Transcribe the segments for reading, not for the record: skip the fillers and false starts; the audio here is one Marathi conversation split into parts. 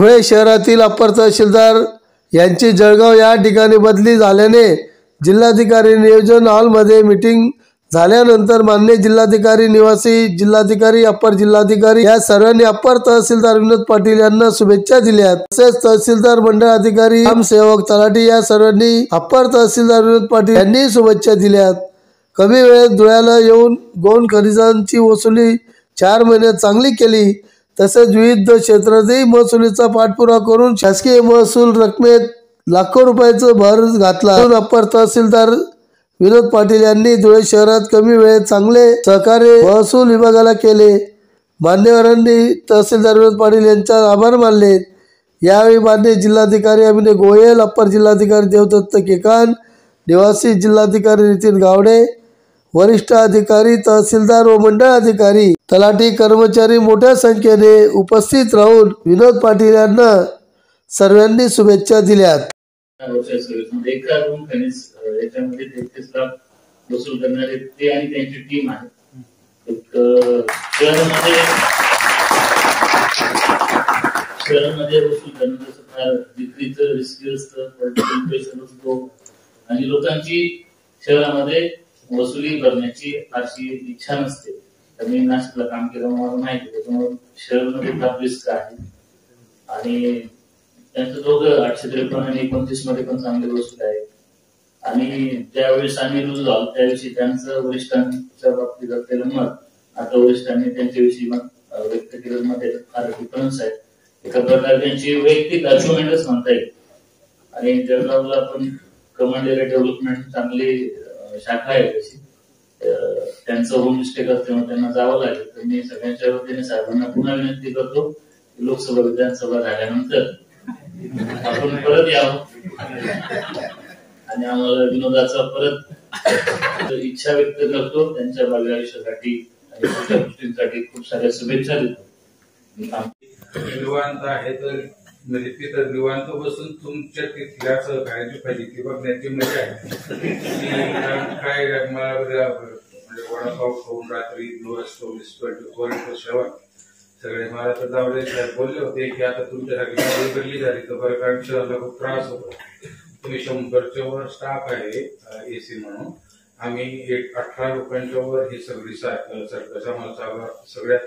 धुळे शहरातील अप्पर तहसीलदार यांची जळगाव या ठिकाणी बदली झाल्याने जिल्हाधिकारी नियोजन हॉलमध्ये मीटिंग झाल्यानंतर माननीय जिल्हाधिकारी, निवासी जिल्हाधिकारी, अप्पर जिल्हाधिकारी या सर्वांनी अप्पर तहसीलदार विनोद पाटील यांना शुभेच्छा दिल्या। तसेच तहसीलदार, मंडळ अधिकारी, ग्रामसेवक, तलाठी या सर्वांनी अप्पर तहसीलदार विनोद पाटील यांनी शुभेच्छा दिल्या। कमी वेळेत धुळ्याला येऊन गौण खनिजांची वसुली 4 महिन्यात चांगली केली। तसेच विविध क्षेत्रातही महसुलीचा पाठपुरावा करून शासकीय महसूल रकमेत लाखो रुपयाचा भर घातला। अप्पर तहसीलदार विनोद पाटील यांनी धुळे शहरात कमी वेळेत चांगले सहकार्य महसूल विभागाला केले। मान्यवरांनी तहसीलदार विनोद पाटील यांचे आभार मानले। यावेळी माननीय जिल्हाधिकारी अभिनय गोयल, अप्पर जिल्हाधिकारी देवदत्त केकान, निवासी जिल्हाधिकारी नितीन गावडे, वरिष्ठ अधिकारी, तहसीलदार व मंडळ अधिकारी, तलाठी, कर्मचारी मोठ्या संख्येने उपस्थित राहून विनोद पाटील यांना सर्वांनी शुभेच्छा दिल्या। याच्यामध्ये 33 लाख वसूल करणारे ते आणि त्यांची टीम आहे। शहरामध्ये वसूल करण्याचं फार विक्रीचं रिस्की असतं, पॉलिटिकल प्रेशर असतो आणि लोकांची शहरामध्ये वसुली करण्याची फारशी इच्छा नसते। मी नाशिकला काम केलं, मला माहिती, त्याच्यामुळे शहरामध्ये फार रिस्क आहे आणि त्यांचं दोघं 853 आणि 29 मध्ये पण चांगले वसूल आहे। आणि त्यावेळेस आम्ही रुजू झालो त्याविषयी त्यांचं वरिष्ठांच्या बाबतीत असलेलं मत, आता वरिष्ठांनी त्यांच्याविषयी मत व्यक्त केलं, मत त्याच्यात फार डिफरन्स आहे। एका प्रकारे त्यांची वैयक्तिक अचिव्हमेंटच म्हणता येईल। आणि जळगावला पण कमांड एरिया डेव्हलपमेंट चांगली शाखा आहे तशी, त्यांचं होम स्टे करते, त्यांना जावं लागेल। तर मी सगळ्यांच्या वतीने साहेबांना पुन्हा विनंती करतो की लोकसभा विधानसभा झाल्यानंतर आपण परत यावं आणि आम्हाला विनोदाचा परत इच्छा व्यक्त करतो। त्यांच्या भावी आयुष्यासाठी आणि पुढच्या गोष्टींसाठी खूप साऱ्या शुभेच्छा देतो। निवांत आहे तर म्हणजे तिथं निवांत बसून तुमच्या तिथल्या सहकार्याची पाहिजे ती बघण्याची मजा आहे। काय मला म्हणजे वडापाव खाऊन रात्री 24/7 सगळे मला तर जावडे साहेब बोलले होते की आता तुमच्यासाठी बदली झाली तर बरं, कारण शहराला खूप त्रास होतो। तुम्ही 100च्या वर स्टाफ आहे एसी म्हणून, आम्ही 18 लोकांच्या वर ही सगळी सरकारचा मला सगळ्या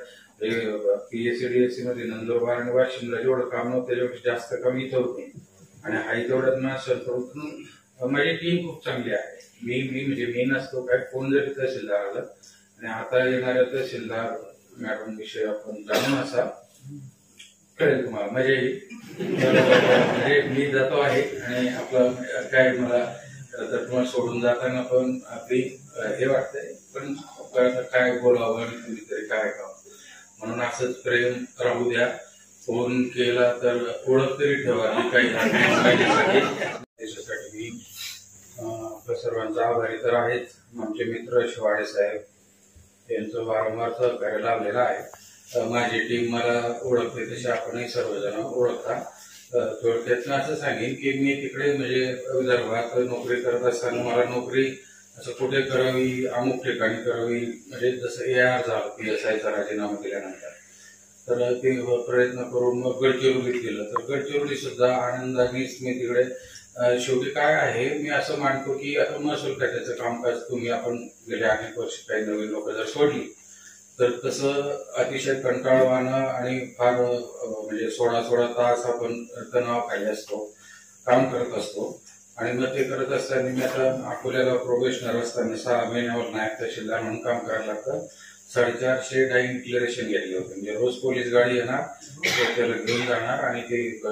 PSCDSC मध्ये नंदुरबार आणि वाशिमला जेवढं काम नव्हतं त्याच्यापेक्षा जास्त काम इथं होते आणि हाय तेवढ्यात नसेल माझी टीम खूप चांगली आहे। मी नसतो काय, फोन जरी तहसीलदार आला आणि आता येणाऱ्या तहसीलदार मॅडम विषयी आपण जाणून असा कळेल तुम्हाला, मजा येईल। म्हणजे मी जातो आहे आणि आपलं काय मला तर तुम्हाला सोडून जाताना पण आपली हे वाटतंय, पण काय बोलावं आणि तुम्ही तरी काय करावं म्हणून असंच प्रेम राहू द्या। फोन केला तर ओळख तरी ठेवा, काही त्याच्यासाठी मी सर्वांचा आभारी तर आहेच। आमचे मित्र शिवाडे साहेब यांचं वारंवार सहकार्य लाभलेलं आहे। माझी टीम मला ओळखते तशी आपणही सर्वजण ओळखता। थोडक्यात असं सांगेन की मी तिकडे म्हणजे विदर्भात नोकरी करत असताना मला नोकरी असं कुठे करावी, अमुक ठिकाणी करावी, म्हणजे जसं AR झालं PSIचा राजीनामा दिल्यानंतर, तर ते प्रयत्न करून मग गडचिरोलीत गेलं। तर गडचिरोली सुद्धा आनंदानेच मी तिकडे शेवटी काय आहे, मी असं मानतो की आता महसूल खात्याचं कामकाज तुम्ही आपण गेले अनेक वर्ष काही नवीन लोक जर सोडली तर तसं अतिशय कंटाळवाणं आणि फार म्हणजे 16 तास आपण तणावाखाली असतो, काम करत असतो। आणि मग ते करत असताना मी आता अकोल्याला प्रोबेशनर असताना 6 महिन्यावर नायब तहसीलदार म्हणून काम करायला लागतं। 450 डाईन क्लिअरेशन घेतले होते, म्हणजे रोज पोलीस गाडी येणार, त्याला घेऊन जाणार आणि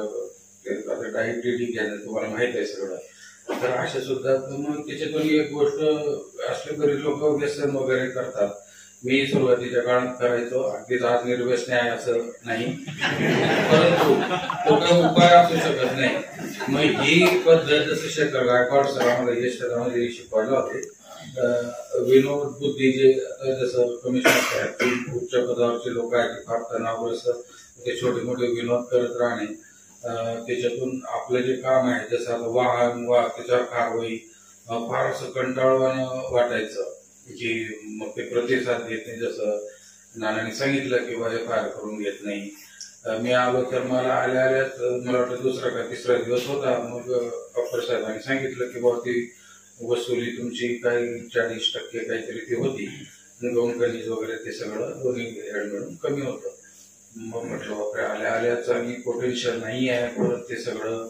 ते डाईट टीडी घ्यायचं, तुम्हाला माहित आहे सगळं। तर अशा सुद्धा मग त्याच्यातून एक गोष्ट असले बरेच लोक व्यसन वगैरे करतात, मी सुरुवातीच्या काळात करायचो, अगदीच आज निर्व्यसनी आहे असं नाही, परंतु तो काही उपाय असू शकत नाही। मग ही पद्धत जसं शेखर गायकवाड सर आम्हाला यश क्षेत्रामध्ये शिकवायला होते, विनोद बुद्धी जे जसं कमिशनर साहेब उच्च पदावरचे लोक आहेत फार तणावग्रस्त, ते छोटे मोठे विनोद करत राहणे, त्याच्यातून आपलं जे काम आहे जसं आता वाहन त्याच्यावर कारवाई फार असं कंटाळवाणं वाटायचं की मग ते प्रतिसाद देत नाही, जसं नानांनी सांगितलं की FIR करून घेत नाही, मी आलो तर मला आल्याच मला वाटतं दुसरा का तिसरा दिवस होता. मग डॉक्टर साहेबांनी सांगितलं की बाबा ती वसुली तुमची काही 40% काहीतरी ती होती, गौण खनिज वगैरे ते सगळं दोन्ही मिळून कमी होतं. मग म्हटलं बापरे, आल्याच आणि पोटेन्शियल नाही आहे परत ते सगळं.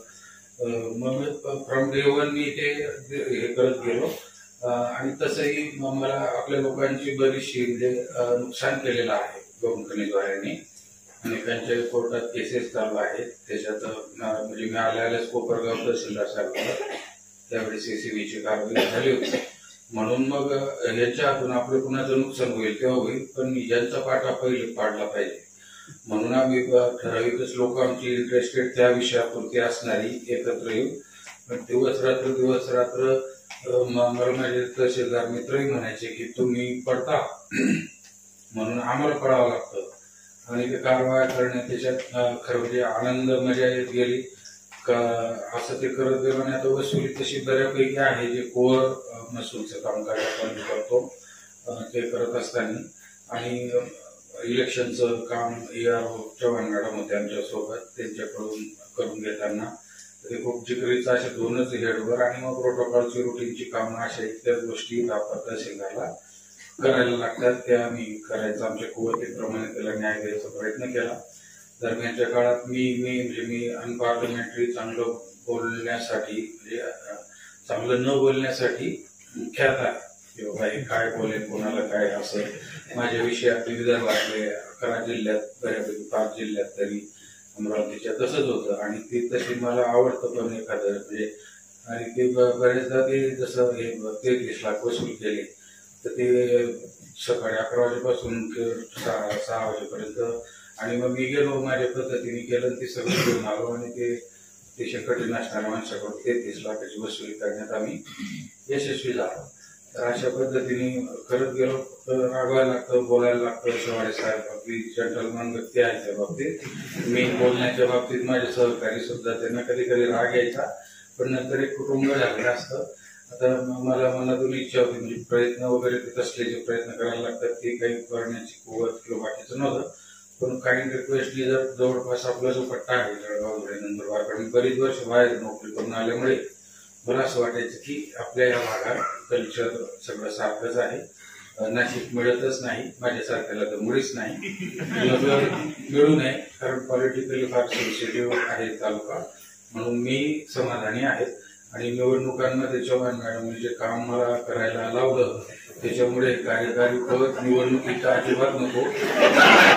मग फ्रॉम डे वन मी ते हे करत गेलो. आणि तसंही मला आपल्या लोकांची बरीचशी म्हणजे नुकसान केलेलं आहे गौण खनिजवाल्यांनी. अनेकांच्या कोर्टात केसेस चालू आहेत. त्याच्यात म्हणजे मी आल्याच कोपरगाव तहसीलदार साहेबांना त्यावेळेस एसीबीची कारवाई झाली होती. म्हणून मग याच्या हातून आपलं कुणाचं नुकसान होईल तेव्हा होईल, पण यांचा पाठा पहिले पाडला पाहिजे म्हणून आम्ही ठराविकच लोक आमची इंटरेस्टेड त्या विषयापुरती असणारी एकत्र येऊ. पण दिवस रात्र मला माझे तहसीलदार मित्रही म्हणायचे की तुम्ही पडता म्हणून आम्हाला पडावं लागतं. आणि ते कारवाया करण्यात त्याच्यात खरं म्हणजे आनंद मजा येत गेली का असं ते करत गेलो. आणि आता वसुली तशी बऱ्यापैकी आहे, जे कोर महसूलचं कामकाज आपण करतो ते करत असताना. आणि इलेक्शनचं काम ARO चव्हाण मॅडम होते आमच्यासोबत, त्यांच्याकडून करून घेताना ते खूप जिकरीचं असे दोनच हेडवर. आणि मग प्रोटोकॉलची रुटीनची कामं अशा इतर गोष्टी आपण तहसीलदारला करायला लागतात, त्या आम्ही करायचं आमच्या कुवतीप्रमाणे त्याला न्याय द्यायचा प्रयत्न केला. दरम्यानच्या काळात मी अनपार्लमेंटरी चांगलं बोलण्यासाठी म्हणजे चांगलं न बोलण्यासाठी ख्यात आहे की बाबा हे काय बोलेल कोणाला काय असं. माझ्या विषयात विदर्भातले 11 जिल्ह्यात बऱ्यापैकी 5 जिल्ह्यात तरी अमरावतीच्या तसंच होतं. आणि ती तशी मला आवडतं पण एखादं म्हणजे. आणि ते बरेचदा ते जसं हे 33 लाख वसूल केले तर ते सकाळी 11 वाजेपासून 6 वाजेपर्यंत. आणि मग मी गेलो माझ्या पद्धतीने केलं, ते सगळं घेऊन आलो. आणि ते कठीण असणाऱ्या माणसाकडून 33 लाखाची वसुली करण्यात आम्ही यशस्वी झालो. तर अशा पद्धतीने करत गेलो. रागवायला लागतं, बोलायला लागतं. शेवाळे साहेब आपली जंटलमॅन व्यक्ती आहे त्या बाबतीत. मी बोलण्याच्या बाबतीत माझे सहकारी सुद्धा त्यांना कधी कधी राग यायचा, पण नंतर एक कुटुंब झालेलं असतं. आता मला मनातून इच्छा होती म्हणजे प्रयत्न वगैरे ते कसले जे प्रयत्न करायला लागतात ते काही करण्याची कुवत किंवा बाकीचं नव्हतं. पण काही रिक्वेस्टली जर जवळपास आपला जो पट्टा आहे जळगाव धुळे नंदुरबार, कारण बरीच वर्ष बाहेर नोकरी करून आल्यामुळे मला असं वाटायचं की आपल्या या भागात कल्चर सगळं सारखंच आहे. नाशिक मिळतच नाही, माझ्यासारख्याला तर मुळीच नाही, मिळू नये कारण पॉलिटिकली फार सेन्सिटिव्ह आहे तालुका. म्हणून मी समाधानी आहे. आणि निवडणुकांमध्ये चव्हाण मॅडमने जे काम मला करायला लावलं त्याच्यामुळे कार्यकारी पद निवडणुकीचं अजिबात नको